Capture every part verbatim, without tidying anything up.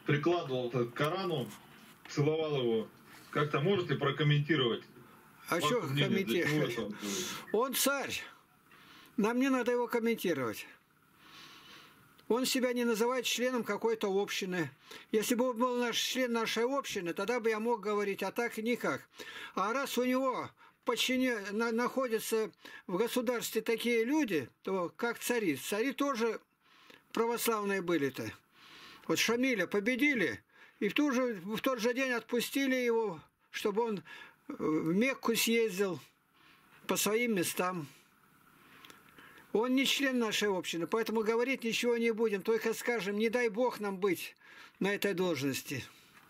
прикладывал к Корану, целовал его. Как-то можете прокомментировать? А что комментировать? Он царь. Нам не надо его комментировать. Он себя не называет членом какой-то общины. Если бы он был наш член нашей общины, тогда бы я мог говорить, а так никак. А раз у него подчине, на, находятся в государстве такие люди, то как цари. Цари тоже православные были-то. Вот Шамиля победили, и в, ту же, в тот же день отпустили его, чтобы он в Мекку съездил по своим местам. Он не член нашей общины, поэтому говорить ничего не будем, только скажем, не дай Бог нам быть на этой должности.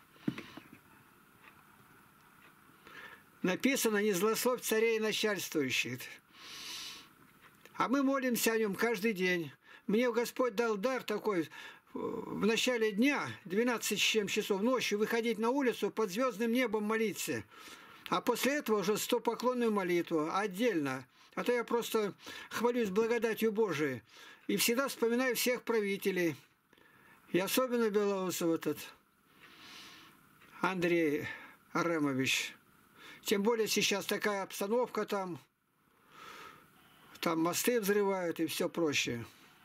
Написано, не злословь царей и начальствующих. А мы молимся о нем каждый день. Мне Господь дал дар такой, в начале дня, двенадцать с чем часов ночи, выходить на улицу под звездным небом молиться. А после этого уже стопоклонную молитву, отдельно. А то я просто хвалюсь благодатью Божией. И всегда вспоминаю всех правителей. И особенно Белоусов этот Андрей Аремович. Тем более сейчас такая обстановка там. Там мосты взрывают и все прочее.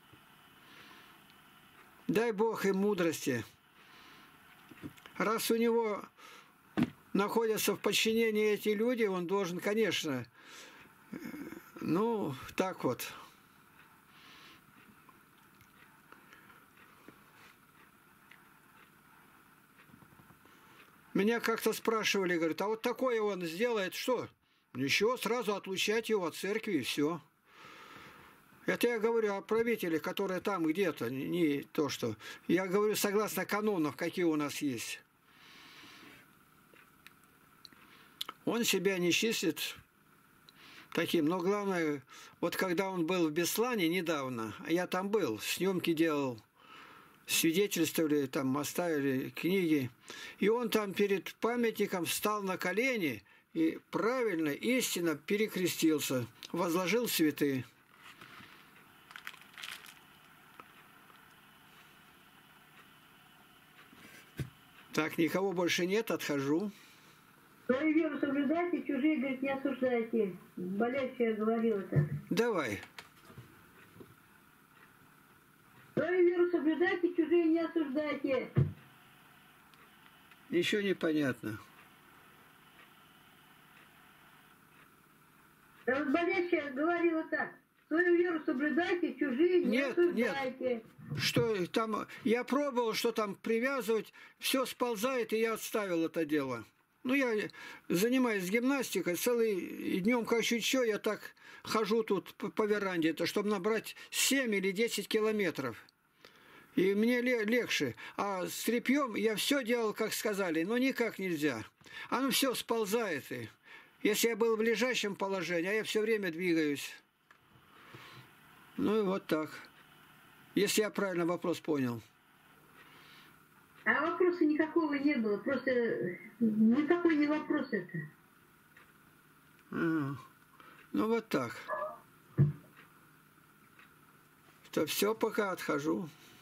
Дай Бог им мудрости. Раз у него находятся в подчинении эти люди, он должен, конечно, ну, так вот. Меня как-то спрашивали, говорят, а вот такое он сделает, что? Ничего, сразу отлучать его от церкви и все. Это я говорю о правителях, которые там где-то, не то что. Я говорю согласно канонов, какие у нас есть. Он себя не числит таким. Но главное, вот когда он был в Беслане недавно, а я там был, съемки делал, свидетельствовали, там оставили книги, и он там перед памятником встал на колени и правильно, истинно перекрестился, возложил цветы. Так, никого больше нет, отхожу. Свою веру соблюдайте, чужие, говорит, не осуждайте. Болящая говорила так. Давай. Свою веру соблюдайте, чужие не осуждайте. Еще непонятно. Да вот болящая говорила так. Свою веру соблюдайте, чужие не нет, осуждайте. Нет. Что там, я пробовал, что там привязывать, все сползает, и я отставил это дело. Ну, я занимаюсь гимнастикой, целый днем как чуть что, я так хожу тут по, по веранде, это, чтобы набрать семь или десять километров. И мне легче. А с тряпьем я все делал, как сказали, но никак нельзя. Оно все сползает. И если я был в лежащем положении, а я все время двигаюсь. Ну и вот так. Если я правильно вопрос понял. А вопроса никакого не было. Просто никакой не вопрос это. А, ну вот так. То все, пока отхожу.